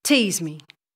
Tease me.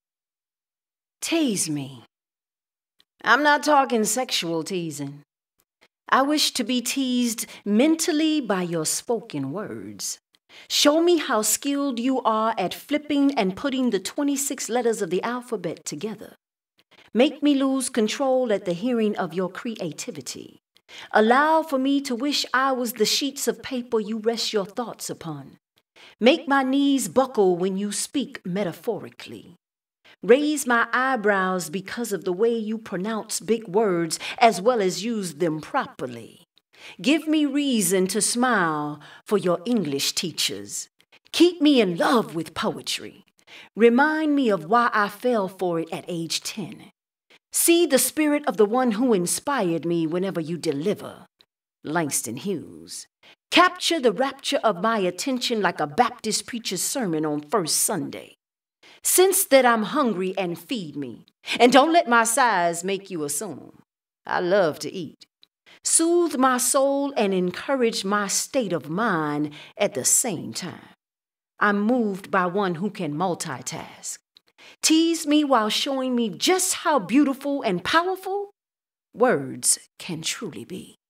Tease me. I'm not talking sexual teasing. I wish to be teased mentally by your spoken words. Show me how skilled you are at flipping and putting the 26 letters of the alphabet together. Make me lose control at the hearing of your creativity. Allow for me to wish I was the sheets of paper you rest your thoughts upon. Make my knees buckle when you speak metaphorically. Raise my eyebrows because of the way you pronounce big words as well as use them properly. Give me reason to smile for your English teachers. Keep me in love with poetry. Remind me of why I fell for it at age 10. See the spirit of the one who inspired me whenever you deliver. Langston Hughes. Capture the rapture of my attention like a Baptist preacher's sermon on First Sunday. Sense that I'm hungry and feed me. And don't let my size make you assume. I love to eat. Soothe my soul and encourage my state of mind at the same time. I'm moved by one who can multitask. Tease me while showing me just how beautiful and powerful words can truly be.